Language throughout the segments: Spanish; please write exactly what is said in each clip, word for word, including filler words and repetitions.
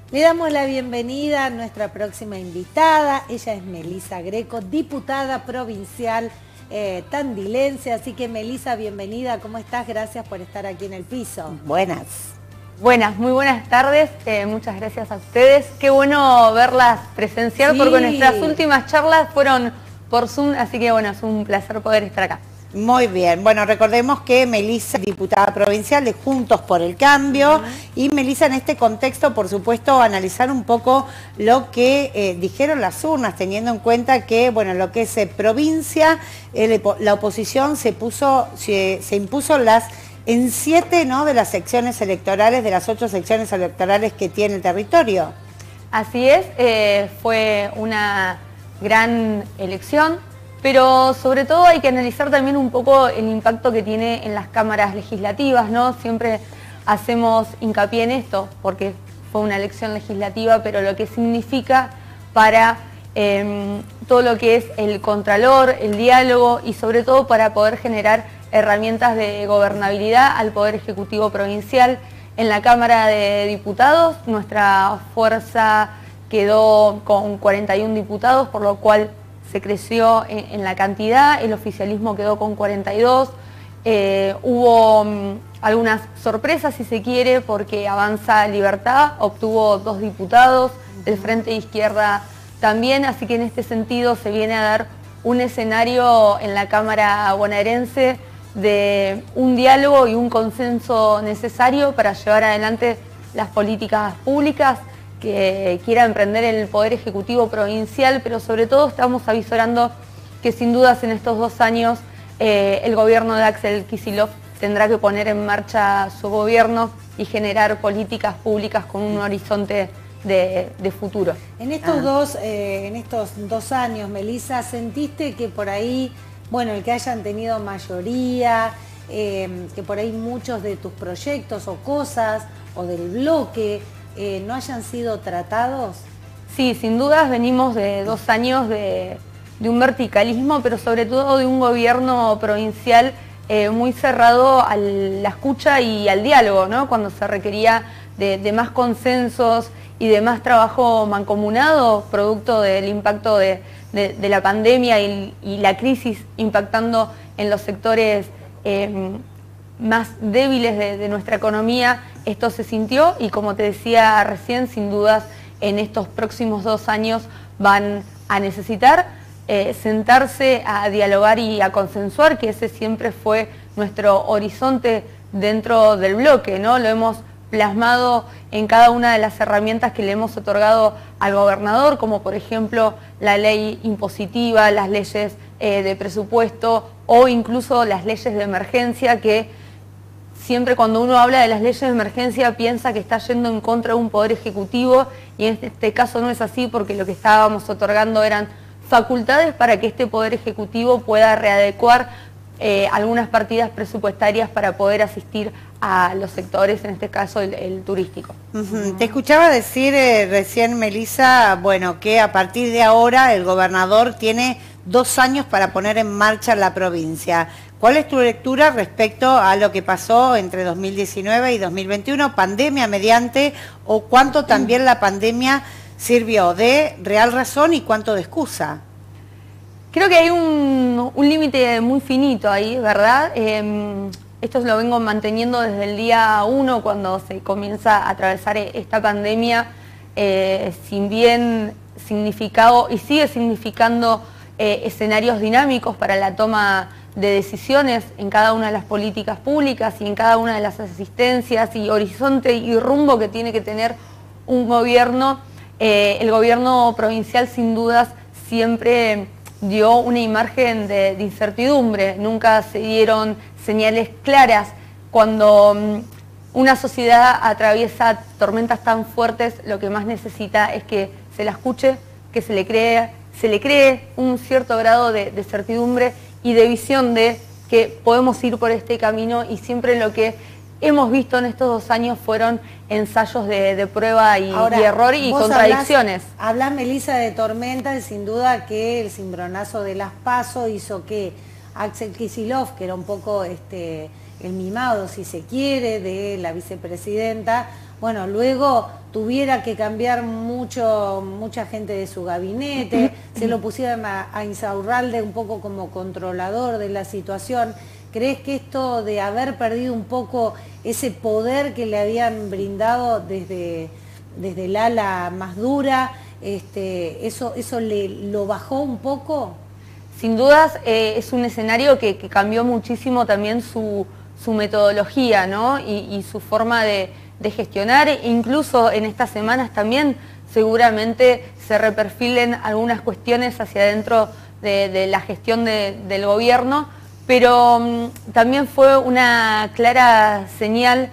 Le damos la bienvenida a nuestra próxima invitada. Ella es Melisa Greco, diputada provincial eh, tandilense. Así que Melisa, bienvenida. ¿Cómo estás? Gracias por estar aquí en el piso. Buenas. Buenas, muy buenas tardes. Eh, muchas gracias a ustedes. Qué bueno verlas presencial, sí, porque nuestras últimas charlas fueron por Zoom, así que bueno, es un placer poder estar acá. Muy bien, bueno, recordemos que Melisa es diputada provincial de Juntos por el Cambio. Uh-huh. Y Melisa, en este contexto, por supuesto, analizar un poco lo que eh, dijeron las urnas, teniendo en cuenta que, bueno, lo que es eh, provincia, eh, la oposición se puso, se, se impuso las en siete, ¿no?, de las secciones electorales, de las ocho secciones electorales que tiene el territorio. Así es, eh, fue una gran elección. Pero sobre todo hay que analizar también un poco el impacto que tiene en las cámaras legislativas, ¿no? Siempre hacemos hincapié en esto, porque fue una elección legislativa, pero lo que significa para eh, todo lo que es el contralor, el diálogo y sobre todo para poder generar herramientas de gobernabilidad al Poder Ejecutivo Provincial. En la Cámara de Diputados, nuestra fuerza quedó con cuarenta y un diputados, por lo cual se creció en, en la cantidad, el oficialismo quedó con cuarenta y dos, eh, hubo um, algunas sorpresas si se quiere, porque Avanza Libertad obtuvo dos diputados, el Frente de Izquierda también, así que en este sentido se viene a dar un escenario en la Cámara bonaerense de un diálogo y un consenso necesario para llevar adelante las políticas públicas que quiera emprender el Poder Ejecutivo Provincial, pero sobre todo estamos avisorando que sin dudas en estos dos años eh, el gobierno de Axel Kicillof tendrá que poner en marcha su gobierno y generar políticas públicas con un horizonte de, de futuro. En estos, ah. dos, eh, en estos dos años, Melisa, ¿sentiste que por ahí, bueno, el que hayan tenido mayoría, eh, que por ahí muchos de tus proyectos o cosas, o del bloque, Eh, no hayan sido tratados? Sí, sin dudas venimos de dos años de, de un verticalismo, pero sobre todo de un gobierno provincial eh, muy cerrado a la escucha y al diálogo, ¿no? Cuando se requería de, de más consensos y de más trabajo mancomunado, producto del impacto de, de, de la pandemia y, y la crisis impactando en los sectores eh, más débiles de, de nuestra economía. Esto se sintió y, como te decía recién, sin dudas en estos próximos dos años van a necesitar eh, sentarse a dialogar y a consensuar, que ese siempre fue nuestro horizonte dentro del bloque, ¿no? Lo hemos plasmado en cada una de las herramientas que le hemos otorgado al gobernador, como por ejemplo la ley impositiva, las leyes eh, de presupuesto o incluso las leyes de emergencia, que siempre cuando uno habla de las leyes de emergencia piensa que está yendo en contra de un poder ejecutivo, y en este caso no es así, porque lo que estábamos otorgando eran facultades para que este poder ejecutivo pueda readecuar eh, algunas partidas presupuestarias para poder asistir a los sectores, en este caso el, el turístico. Uh-huh. Te escuchaba decir eh, recién, Melisa, bueno, que a partir de ahora el gobernador tiene dos años para poner en marcha la provincia. ¿Cuál es tu lectura respecto a lo que pasó entre dos mil diecinueve y dos mil veintiuno, pandemia mediante, o cuánto también la pandemia sirvió de real razón y cuánto de excusa? Creo que hay un, un límite muy finito ahí, ¿verdad? Eh, esto lo vengo manteniendo desde el día uno, cuando se comienza a atravesar esta pandemia, eh, sin bien significado y sigue significando eh, escenarios dinámicos para la toma de decisiones en cada una de las políticas públicas y en cada una de las asistencias y horizonte y rumbo que tiene que tener un gobierno. Eh, el gobierno provincial sin dudas siempre dio una imagen de, de incertidumbre, nunca se dieron señales claras. Cuando um, una sociedad atraviesa tormentas tan fuertes, lo que más necesita es que se la escuche, que se le cree, se le cree un cierto grado de, de certidumbre y de visión de que podemos ir por este camino, y siempre lo que hemos visto en estos dos años fueron ensayos de, de prueba y, Ahora, y error y contradicciones. Hablas, Melisa, de tormentas, y sin duda que el cimbronazo de las PASO hizo que Axel Kicillof, que era un poco este, el mimado, si se quiere, de la vicepresidenta, bueno, luego tuviera que cambiar mucho, mucha gente de su gabinete, se lo pusieran a, a Insaurralde un poco como controlador de la situación. ¿Crees que esto de haber perdido un poco ese poder que le habían brindado desde, desde el ala más dura, este, eso, eso le, lo bajó un poco? Sin dudas eh, es un escenario que, que cambió muchísimo también su, su metodología, ¿no? y, y su forma de, de gestionar. Incluso en estas semanas también seguramente se reperfilen algunas cuestiones hacia adentro de, de la gestión de, del gobierno, pero um, también fue una clara señal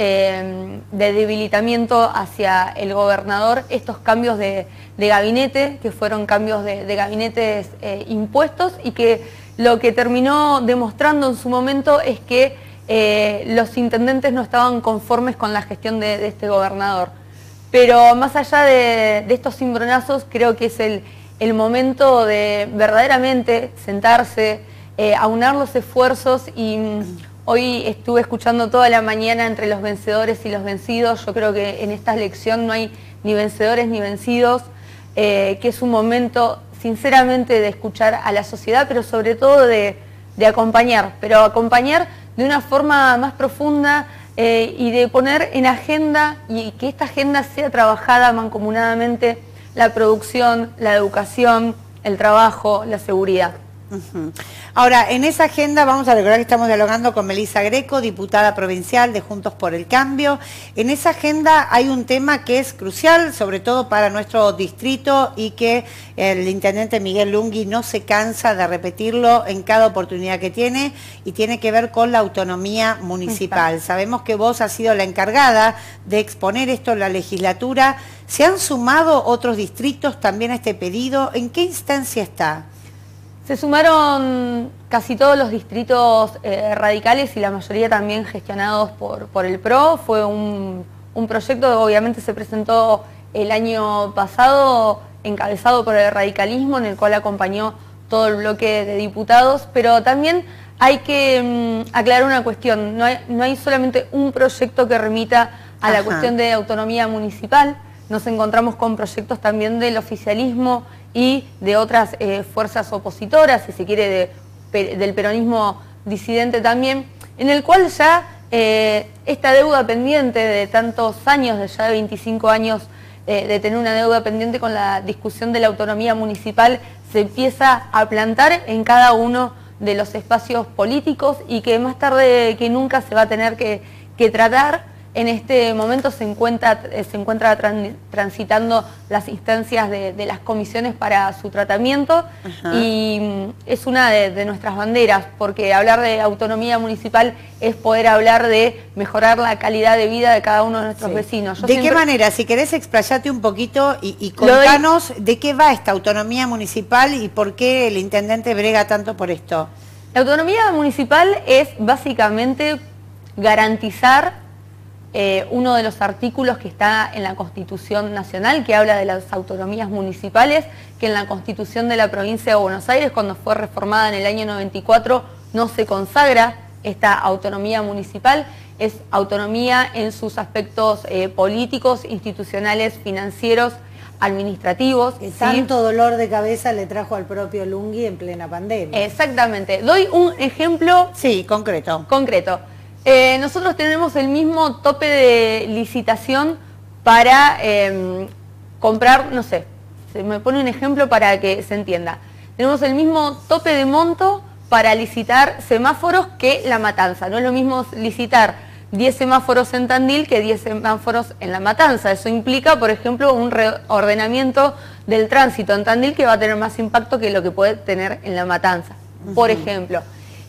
eh, de debilitamiento hacia el gobernador estos cambios de, de gabinete, que fueron cambios de, de gabinetes eh, impuestos, y que lo que terminó demostrando en su momento es que eh, los intendentes no estaban conformes con la gestión de, de este gobernador. Pero más allá de, de estos cimbronazos, creo que es el, el momento de verdaderamente sentarse, Eh, aunar los esfuerzos, y mm, hoy estuve escuchando toda la mañana entre los vencedores y los vencidos. Yo creo que en esta elección no hay ni vencedores ni vencidos, eh, que es un momento sinceramente de escuchar a la sociedad, pero sobre todo de, de acompañar, pero acompañar de una forma más profunda eh, y de poner en agenda, y que esta agenda sea trabajada mancomunadamente, la producción, la educación, el trabajo, la seguridad. Uh-huh. Ahora, en esa agenda vamos a recordar que estamos dialogando con Melissa Greco, diputada provincial de Juntos por el Cambio. En esa agenda hay un tema que es crucial, sobre todo para nuestro distrito, y que el intendente Miguel Lungui no se cansa de repetirlo en cada oportunidad que tiene, y tiene que ver con la autonomía municipal. Sabemos que vos has sido la encargada de exponer esto en la legislatura. ¿Se han sumado otros distritos también a este pedido? ¿En qué instancia está? Se sumaron casi todos los distritos eh, radicales, y la mayoría también gestionados por, por el P R O. Fue un, un proyecto que obviamente se presentó el año pasado, encabezado por el radicalismo, en el cual acompañó todo el bloque de diputados, pero también hay que mm, aclarar una cuestión. No hay, no hay solamente un proyecto que remita a Ajá. la cuestión de autonomía municipal. Nos encontramos con proyectos también del oficialismo y de otras eh, fuerzas opositoras, si se quiere, de, del peronismo disidente también, en el cual ya eh, esta deuda pendiente de tantos años, de ya de veinticinco años eh, de tener una deuda pendiente con la discusión de la autonomía municipal, se empieza a plantar en cada uno de los espacios políticos, y que más tarde que nunca se va a tener que, que tratar. En este momento se encuentra, se encuentra tran, transitando las instancias de, de las comisiones para su tratamiento. Ajá. Y es una de, de nuestras banderas, porque hablar de autonomía municipal es poder hablar de mejorar la calidad de vida de cada uno de nuestros sí. vecinos. Yo ¿De siempre... qué manera? Si querés explayarte un poquito y, y contanos doy... de qué va esta autonomía municipal y por qué el intendente brega tanto por esto. La autonomía municipal es básicamente garantizar Eh, uno de los artículos que está en la Constitución Nacional, que habla de las autonomías municipales, que en la Constitución de la Provincia de Buenos Aires, cuando fue reformada en el año noventa y cuatro, no se consagra esta autonomía municipal. Es autonomía en sus aspectos eh, políticos, institucionales, financieros, administrativos. Que tanto ¿sí? dolor de cabeza le trajo al propio Lungui en plena pandemia. Exactamente. Doy un ejemplo... Sí, concreto. Concreto. Eh, nosotros tenemos el mismo tope de licitación para eh, comprar, no sé, se me pone un ejemplo para que se entienda. Tenemos el mismo tope de monto para licitar semáforos que La Matanza. No es lo mismo licitar diez semáforos en Tandil que diez semáforos en La Matanza. Eso implica, por ejemplo, un reordenamiento del tránsito en Tandil que va a tener más impacto que lo que puede tener en La Matanza, uh-huh. por ejemplo.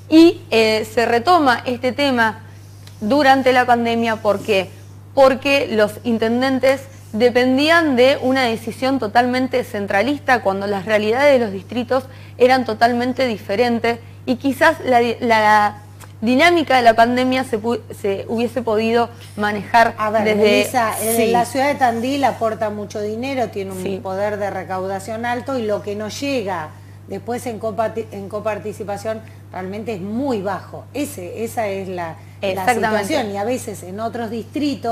Y eh, se retoma este tema durante la pandemia. ¿Por qué? Porque los intendentes dependían de una decisión totalmente centralista, cuando las realidades de los distritos eran totalmente diferentes, y quizás la, la dinámica de la pandemia se, se hubiese podido manejar a ver, desde... Melissa, sí. la ciudad de Tandil aporta mucho dinero, tiene un sí. poder de recaudación alto, y lo que nos llega después en, copati en coparticipación realmente es muy bajo. Ese, esa es la, la situación, y a veces en otros distritos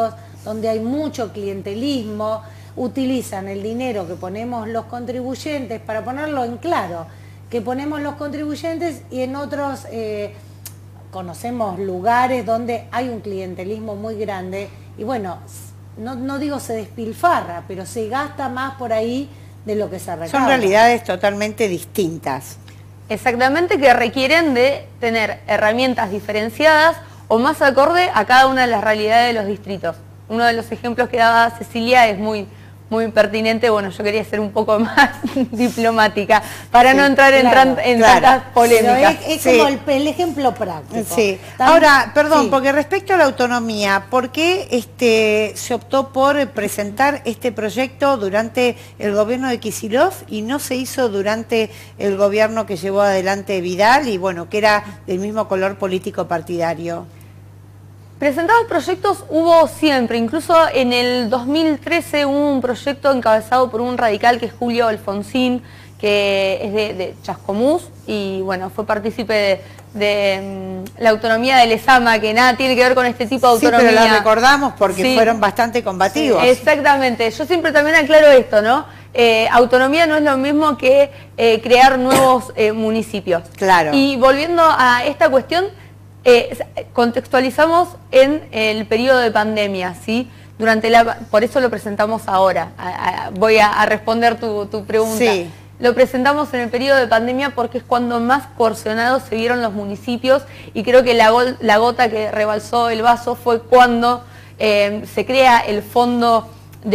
donde hay mucho clientelismo, utilizan el dinero que ponemos los contribuyentes, para ponerlo en claro, que ponemos los contribuyentes, y en otros eh, conocemos lugares donde hay un clientelismo muy grande y bueno, no, no digo se despilfarra, pero se gasta más por ahí de lo que se recauda. Son realidades totalmente distintas. Exactamente, que requieren de tener herramientas diferenciadas o más acorde a cada una de las realidades de los distritos. Uno de los ejemplos que daba Cecilia es muy, muy pertinente. Bueno, yo quería ser un poco más diplomática para sí, no entrar en, claro, tran, en claro. tantas polémicas. Pero es, es sí. como el, el ejemplo práctico. Sí. Tan, Ahora, perdón, sí. porque respecto a la autonomía, ¿por qué este, se optó por presentar este proyecto durante el gobierno de Kicillof y no se hizo durante el gobierno que llevó adelante Vidal y bueno, que era del mismo color político partidario? Presentados proyectos hubo siempre, incluso en el dos mil trece hubo un proyecto encabezado por un radical que es Julio Alfonsín, que es de, de Chascomús y bueno, fue partícipe de, de um, la autonomía del ESAMA, que nada tiene que ver con este tipo de autonomía. Sí, pero la recordamos porque sí. fueron bastante combativos. Sí, exactamente, yo siempre también aclaro esto, ¿no? Eh, autonomía no es lo mismo que eh, crear nuevos eh, municipios. Claro. Y volviendo a esta cuestión, Eh, contextualizamos en el periodo de pandemia, ¿sí? Durante la, por eso lo presentamos ahora. A, a, voy a, a responder tu, tu pregunta. Sí. Lo presentamos en el periodo de pandemia porque es cuando más coercionados se vieron los municipios y creo que la, gol, la gota que rebalsó el vaso fue cuando eh, se crea el Fondo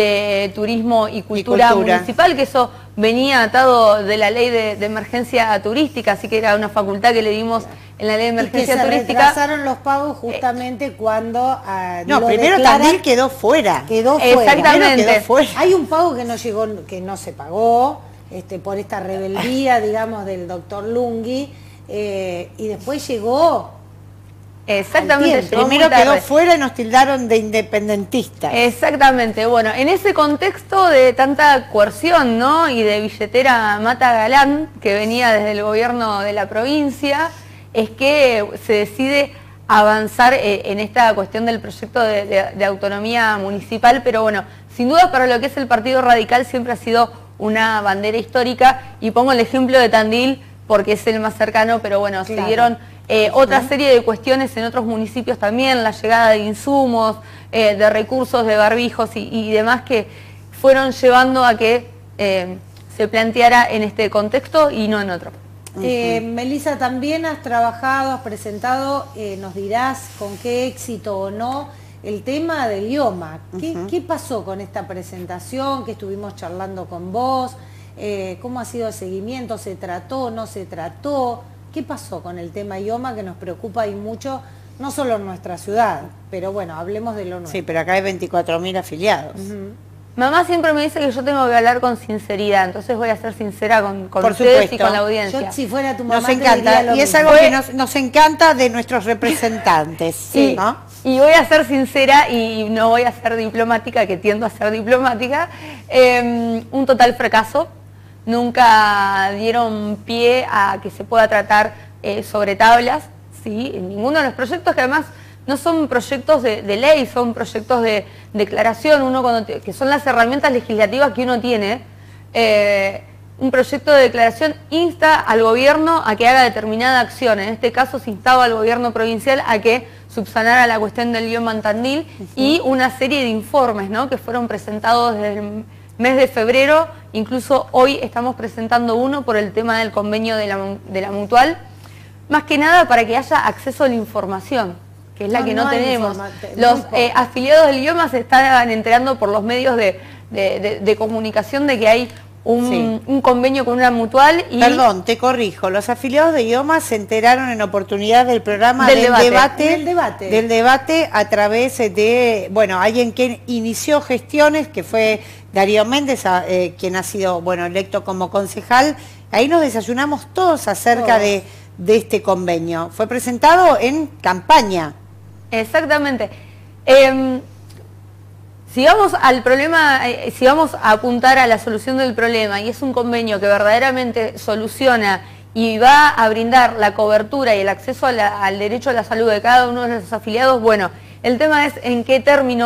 de Turismo y Cultura, y Cultura Municipal, que eso venía atado de la ley de, de emergencia turística, así que era una facultad que le dimos en la ley de emergencia y que turística. Se retrasaron los pagos justamente eh, cuando uh, no, lo primero declaran, Tandil quedó fuera. Quedó fuera. Exactamente. Quedó fuera. Hay un pago que no llegó, que no se pagó, este, por esta rebeldía, digamos, del doctor Lungui, eh, y después llegó. Exactamente. Primero quedó fuera y nos tildaron de independentistas. Exactamente. Bueno, en ese contexto de tanta coerción, ¿no? Y de billetera Mata Galán, que venía desde el gobierno de la provincia, es que se decide avanzar eh, en esta cuestión del proyecto de, de, de autonomía municipal, pero bueno, sin duda para lo que es el Partido Radical siempre ha sido una bandera histórica, y pongo el ejemplo de Tandil porque es el más cercano, pero bueno, claro. se dieron eh, otra serie de cuestiones en otros municipios también, la llegada de insumos, eh, de recursos, de barbijos y, y demás que fueron llevando a que eh, se planteara en este contexto y no en otro. Eh, Melissa, también has trabajado, has presentado, eh, nos dirás con qué éxito o no, el tema del IOMA. ¿Qué, uh-huh. ¿Qué pasó con esta presentación? ¿Qué estuvimos charlando con vos? Eh, ¿Cómo ha sido el seguimiento? ¿Se trató, no se trató? ¿Qué pasó con el tema IOMA que nos preocupa y mucho, no solo en nuestra ciudad, pero bueno, hablemos de lo nuestro? Sí, pero acá hay veinticuatro mil afiliados. Uh-huh. Mamá siempre me dice que yo tengo que hablar con sinceridad, entonces voy a ser sincera con, con Por ustedes supuesto. y con la audiencia. Yo, si fuera tu mamá, nos encanta, y es algo que nos, nos encanta de nuestros representantes, sí, ¿no? Y voy a ser sincera y no voy a ser diplomática, que tiendo a ser diplomática. Eh, un total fracaso. Nunca dieron pie a que se pueda tratar eh, sobre tablas, ¿sí? En ninguno de los proyectos, que además no son proyectos de, de ley, son proyectos de declaración, uno cuando te, que son las herramientas legislativas que uno tiene. Eh, un proyecto de declaración insta al gobierno a que haga determinada acción. En este caso se instaba al gobierno provincial a que subsanara la cuestión del IOMA en Tandil, uh-huh. y una serie de informes, ¿no?, que fueron presentados desde el mes de febrero. Incluso hoy estamos presentando uno por el tema del convenio de la, de la Mutual, más que nada para que haya acceso a la información, que es la no, que no, no tenemos. Los eh, afiliados del IOMA se están enterando por los medios de, de, de, de comunicación de que hay un, sí. un convenio con una mutual. Y perdón, te corrijo, los afiliados de IOMA se enteraron en oportunidad del programa del, del, debate. Debate, del debate del debate a través de, bueno, alguien que inició gestiones, que fue Darío Méndez, eh, quien ha sido, bueno, electo como concejal. Ahí nos desayunamos todos acerca oh. de, de este convenio. Fue presentado en campaña. Exactamente. Eh, si vamos al problema, eh, si vamos a apuntar a la solución del problema, y es un convenio que verdaderamente soluciona y va a brindar la cobertura y el acceso a la, al derecho a la salud de cada uno de los afiliados, bueno, el tema es en qué términos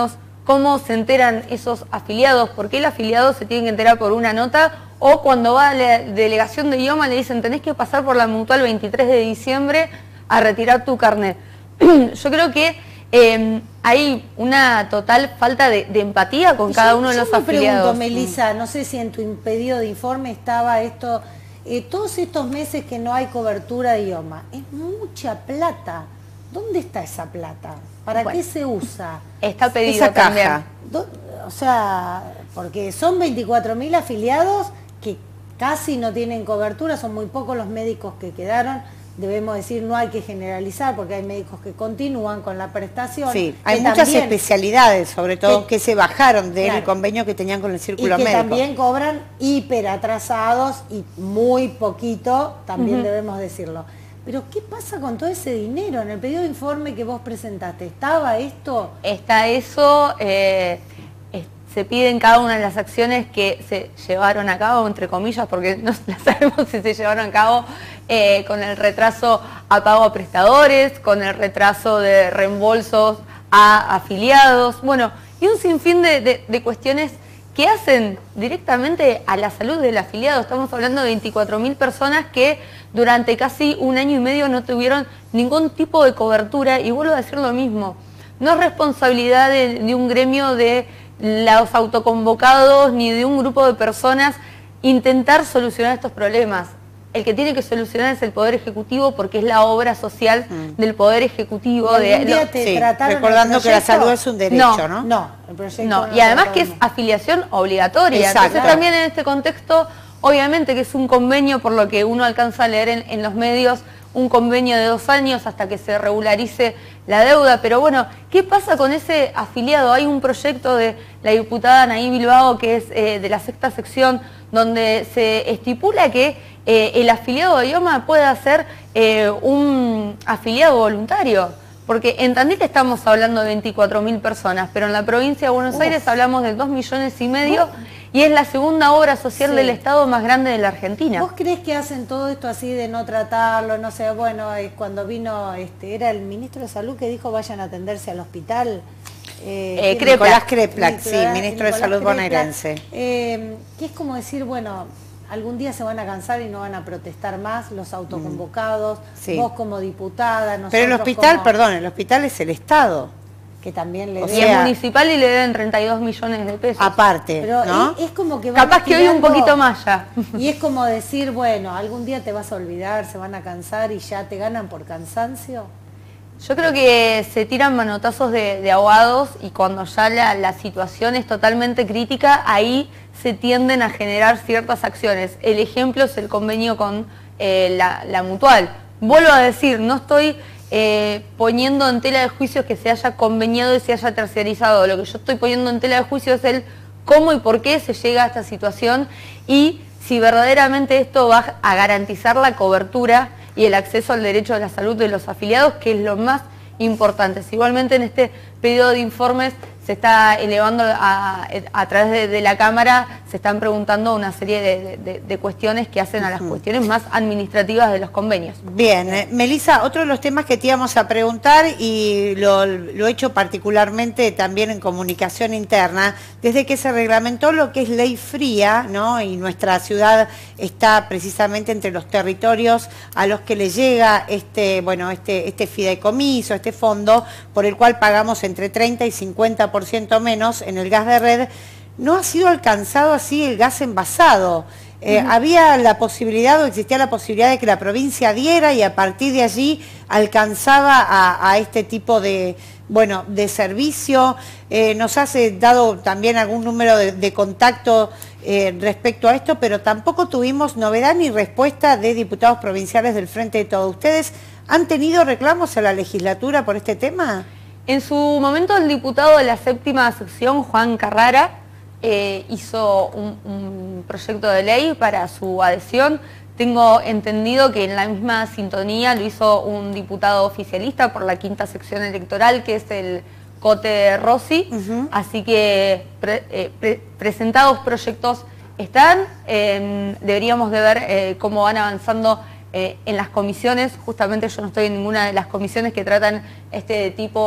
cómo se enteran esos afiliados, por qué el afiliado se tiene que enterar por una nota, o cuando va a la delegación de idioma le dicen tenés que pasar por la mutual veintitrés de diciembre a retirar tu carnet. Yo creo que eh, hay una total falta de, de empatía con cada yo, uno de los yo me afiliados. Pregunto, Melissa, no sé si en tu pedido de informe estaba esto, eh, todos estos meses que no hay cobertura de idioma, es mucha plata. ¿Dónde está esa plata? ¿Para bueno, qué se usa? Está pedido esa también. Caja. O sea, porque son veinticuatro mil afiliados que casi no tienen cobertura, son muy pocos los médicos que quedaron. Debemos decir, no hay que generalizar porque hay médicos que continúan con la prestación. Sí, hay muchas también, especialidades, sobre todo, que, que se bajaron del claro, convenio que tenían con el círculo y que médico. También cobran hiper atrasados y muy poquito, también uh-huh. debemos decirlo. Pero ¿qué pasa con todo ese dinero? En el pedido de informe que vos presentaste, ¿estaba esto? Está eso, eh, es, se piden cada una de las acciones que se llevaron a cabo, entre comillas, porque no sabemos si se llevaron a cabo eh, con el retraso a pago a prestadores, con el retraso de reembolsos a afiliados, bueno, y un sinfín de, de, de cuestiones que hacen directamente a la salud del afiliado. Estamos hablando de veinticuatro mil personas que durante casi un año y medio no tuvieron ningún tipo de cobertura, y vuelvo a decir lo mismo, no es responsabilidad de, de un gremio de los autoconvocados ni de un grupo de personas intentar solucionar estos problemas. El que tiene que solucionar es el Poder Ejecutivo porque es la obra social mm. del Poder Ejecutivo. De, día te sí, trataron recordando que la salud es un derecho, no, ¿no? No, el proyecto no. no Y además que es tratamos. afiliación obligatoria. Exacto. Entonces también en este contexto, obviamente que es un convenio, por lo que uno alcanza a leer en, en los medios, un convenio de dos años hasta que se regularice la deuda. Pero bueno, ¿qué pasa con ese afiliado? Hay un proyecto de la diputada Anaí Bilbao, que es eh, de la sexta sección, donde se estipula que eh, el afiliado de idioma pueda ser eh, un afiliado voluntario. Porque en Tandil estamos hablando de veinticuatro mil personas, pero en la provincia de Buenos Uf. Aires hablamos de dos millones y medio, y es la segunda obra social sí. del Estado más grande de la Argentina. ¿Vos crees que hacen todo esto así de no tratarlo? No sé, bueno, cuando vino, este, era el ministro de Salud que dijo vayan a atenderse al hospital. Eh, eh, Nicolás Kreplak, sí, ministro Nicolás de Salud bonaerense. Eh, que es como decir, bueno, algún día se van a cansar y no van a protestar más los autoconvocados, mm, sí. vos como diputada, nosotros. Pero el hospital, como... perdón, el hospital es el Estado. Que también le o sea, y es municipal y le deben treinta y dos millones de pesos. Aparte, pero ¿no? es, es como que van capaz que hoy un poquito más ya. Y es como decir, bueno, algún día te vas a olvidar, se van a cansar y ya te ganan por cansancio. Yo creo que se tiran manotazos de, de ahogados y cuando ya la, la situación es totalmente crítica, ahí se tienden a generar ciertas acciones. El ejemplo es el convenio con eh, la, la mutual. Vuelvo a decir, no estoy eh, poniendo en tela de juicio que se haya conveniado y se haya terciarizado. Lo que yo estoy poniendo en tela de juicio es el cómo y por qué se llega a esta situación y si verdaderamente esto va a garantizar la cobertura y el acceso al derecho a la salud de los afiliados, que es lo más importante. Igualmente en este pedido de informes se está elevando a, a través de, de la Cámara, se están preguntando una serie de, de, de cuestiones que hacen a las cuestiones más administrativas de los convenios. Bien, eh, Melissa, otro de los temas que te íbamos a preguntar y lo, lo he hecho particularmente también en comunicación interna, desde que se reglamentó lo que es ley fría, ¿no? Y nuestra ciudad está precisamente entre los territorios a los que le llega este, bueno, este, este fideicomiso, este fondo, por el cual pagamos entre treinta y cincuenta por ciento menos en el gas de red, no ha sido alcanzado así el gas envasado. Eh, uh-huh. Había la posibilidad o existía la posibilidad de que la provincia diera y a partir de allí alcanzaba a, a este tipo de, bueno, de servicio. Eh, nos has dado también algún número de, de contacto eh, respecto a esto, pero tampoco tuvimos novedad ni respuesta de diputados provinciales del Frente de Todos. ¿Ustedes han tenido reclamos a la legislatura por este tema? En su momento el diputado de la séptima sección, Juan Carrara, eh, hizo un, un proyecto de ley para su adhesión. Tengo entendido que en la misma sintonía lo hizo un diputado oficialista por la quinta sección electoral, que es el Cote Rossi. Uh-huh. Así que pre, eh, pre, presentados proyectos están, eh, deberíamos de ver eh, cómo van avanzando eh, en las comisiones. Justamente yo no estoy en ninguna de las comisiones que tratan este tipo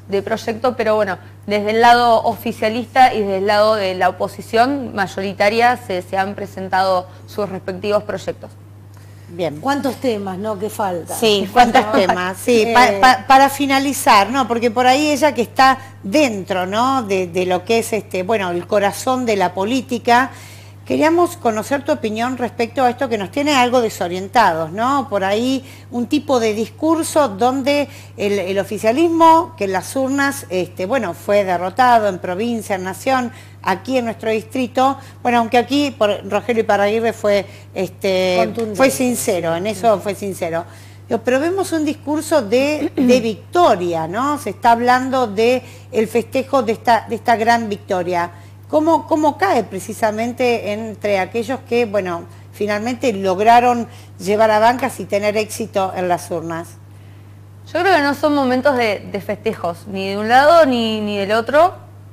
de proyecto, pero bueno, desde el lado oficialista y desde el lado de la oposición mayoritaria se, se han presentado sus respectivos proyectos. Bien. ¿Cuántos temas, no? Que falta. Sí, cuántos temas. Sí, eh, pa, pa, para finalizar, ¿no? Porque por ahí ella que está dentro, ¿no? De, de lo que es este, bueno, el corazón de la política. Queríamos conocer tu opinión respecto a esto que nos tiene algo desorientados, ¿no? Por ahí un tipo de discurso donde el, el oficialismo, que en las urnas, este, bueno, fue derrotado en provincia, en nación, aquí en nuestro distrito, bueno, aunque aquí por Rogelio Iparraguirre fue, este, fue sincero, en eso fue sincero. Pero vemos un discurso de, de victoria, ¿no? Se está hablando de el festejo de esta, de esta gran victoria. ¿Cómo, ¿Cómo cae precisamente entre aquellos que, bueno, finalmente lograron llevar a bancas y tener éxito en las urnas? Yo creo que no son momentos de, de festejos, ni de un lado ni, ni del otro.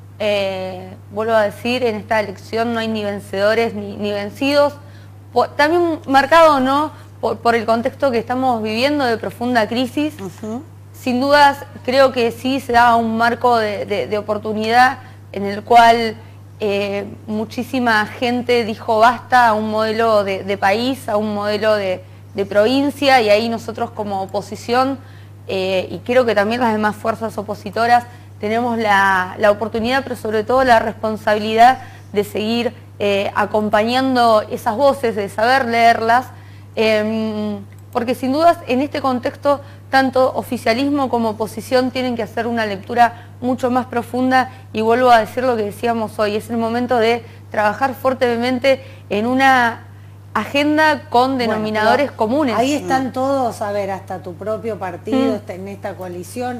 Eh, vuelvo a decir, en esta elección no hay ni vencedores ni, ni vencidos. Por, también marcado, ¿no?, por, por el contexto que estamos viviendo de profunda crisis. Uh-huh. Sin dudas, creo que sí se da un marco de, de, de oportunidad en el cual Eh, muchísima gente dijo basta a un modelo de, de país, a un modelo de, de provincia, y ahí nosotros como oposición, eh, y creo que también las demás fuerzas opositoras, tenemos la, la oportunidad, pero sobre todo la responsabilidad de seguir eh, acompañando esas voces, de saber leerlas, eh, porque sin dudas en este contexto tanto oficialismo como oposición tienen que hacer una lectura mucho más profunda, y vuelvo a decir lo que decíamos hoy, es el momento de trabajar fuertemente en una agenda con denominadores bueno, comunes. Ahí están mm. todos, a ver, hasta tu propio partido mm. está en esta coalición,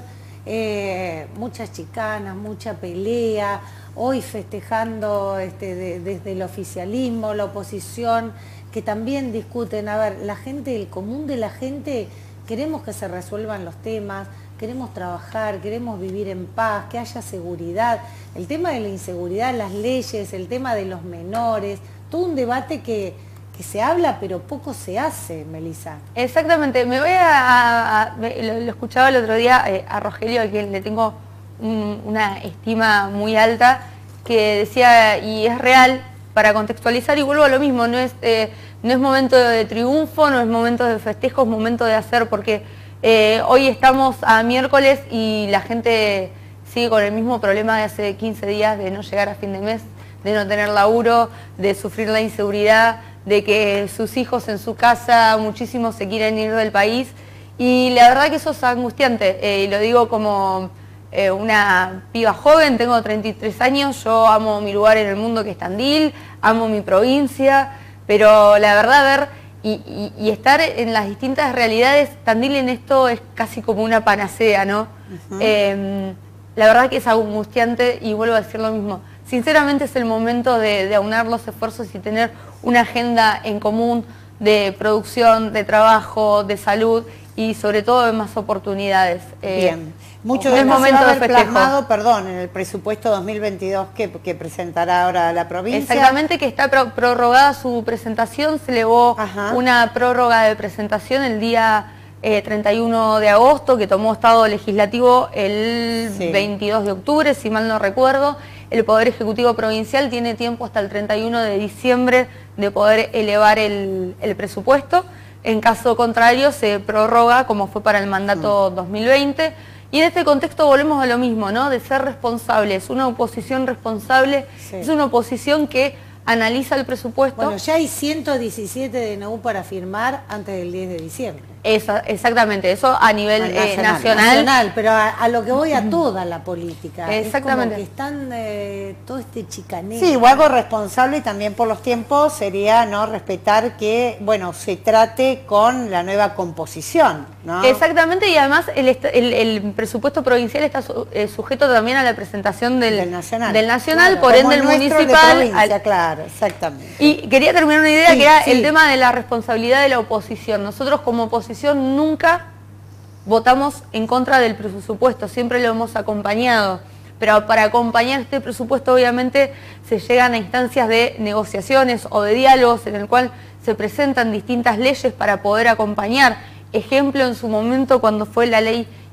eh, muchas chicanas, mucha pelea, hoy festejando este, de, desde el oficialismo, la oposición, que también discuten, a ver, la gente, el común de la gente, queremos que se resuelvan los temas, queremos trabajar, queremos vivir en paz, que haya seguridad. El tema de la inseguridad, las leyes, el tema de los menores, todo un debate que, que se habla pero poco se hace, Melissa. Exactamente, me voy a... a, a lo, lo escuchaba el otro día eh, a Rogelio, a quien le tengo un, una estima muy alta, que decía, y es real, para contextualizar, y vuelvo a lo mismo, no es, eh, no es momento de triunfo, no es momento de festejo, es momento de hacer, porque eh, hoy estamos a miércoles y la gente sigue con el mismo problema de hace quince días, de no llegar a fin de mes, de no tener laburo, de sufrir la inseguridad, de que sus hijos en su casa, muchísimos se quieren ir del país, y la verdad que eso es angustiante, eh, y lo digo como eh, una piba joven, tengo treinta y tres años, yo amo mi lugar en el mundo que es Tandil, amo mi provincia, pero la verdad ver y, y, y estar en las distintas realidades, Tandil en esto es casi como una panacea, ¿no? Uh-huh. eh, la verdad que es angustiante, y vuelvo a decir lo mismo, sinceramente es el momento de, de aunar los esfuerzos y tener una agenda en común de producción, de trabajo, de salud y sobre todo de más oportunidades. Eh, Bien. Mucho de momento de plasmado, perdón, en el presupuesto dos mil veintidós que, que presentará ahora la provincia. Exactamente, que está pro, prorrogada su presentación, se elevó Ajá. una prórroga de presentación el día eh, treinta y uno de agosto, que tomó estado legislativo el sí. veintidós de octubre, si mal no recuerdo. El Poder Ejecutivo Provincial tiene tiempo hasta el treinta y uno de diciembre de poder elevar el, el presupuesto. En caso contrario, se prorroga como fue para el mandato mm. dos mil veinte. Y en este contexto volvemos a lo mismo, ¿no? De ser responsables. Una oposición responsable sí. es una oposición que analiza el presupuesto. Bueno, ya hay ciento diecisiete D N U para firmar antes del diez de diciembre. Esa, exactamente, eso a nivel nacional. Eh, nacional. nacional. Pero a, a lo que voy a toda la política. Exactamente. Es como que están eh, todo este chicaneo. Sí, o algo responsable también por los tiempos sería no respetar que, bueno, se trate con la nueva composición, ¿no? Exactamente, y además el, el, el presupuesto provincial está su, eh, sujeto también a la presentación del, del nacional, del nacional claro, por ende el municipal. De provincia, al, claro, exactamente. Y quería terminar una idea sí, que era sí. el tema de la responsabilidad de la oposición. Nosotros como oposición nunca votamos en contra del presupuesto, siempre lo hemos acompañado, pero para acompañar este presupuesto obviamente se llegan a instancias de negociaciones o de diálogos en el cual se presentan distintas leyes para poder acompañar. Ejemplo en su momento cuando fue la ley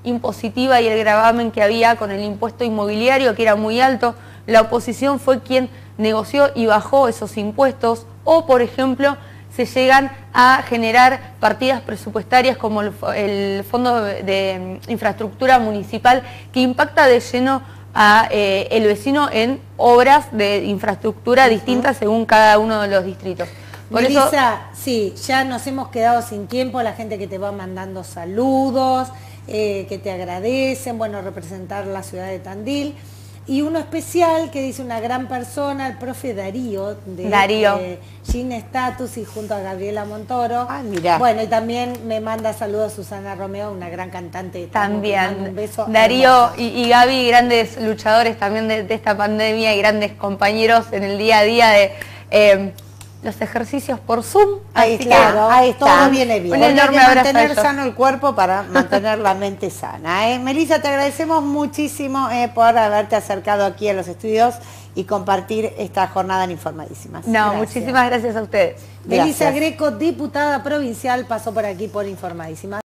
impositiva y el gravamen que había con el impuesto inmobiliario, que era muy alto. La oposición fue quien negoció y bajó esos impuestos, o por ejemplo se llegan a generar partidas presupuestarias como el, el Fondo de, de Infraestructura Municipal, que impacta de lleno a eh, el vecino en obras de infraestructura uh-huh. distintas según cada uno de los distritos. Por Melissa, eso, sí, ya nos hemos quedado sin tiempo, la gente que te va mandando saludos, eh, que te agradecen, bueno, representar la ciudad de Tandil. Y uno especial que dice una gran persona, el profe Darío, de Darío. Eh, Gin Status, y junto a Gabriela Montoro. Ah, mirá. Bueno, y también me manda saludos Susana Romeo, una gran cantante. También. Un beso Darío y, hermoso. y Gaby, grandes luchadores también de, de esta pandemia y grandes compañeros en el día a día de eh, los ejercicios por Zoom. Ahí Así está, que ahí está. Todo viene bien. Un Porque hay enorme que abrazo a mantener ellos. sano el cuerpo para mantener la mente sana. ¿eh? Melissa, te agradecemos muchísimo eh, por haberte acercado aquí a los estudios y compartir esta jornada en Informadísimas. No, Gracias. muchísimas gracias a ustedes. Melissa Gracias. Greco, diputada provincial, pasó por aquí por Informadísimas.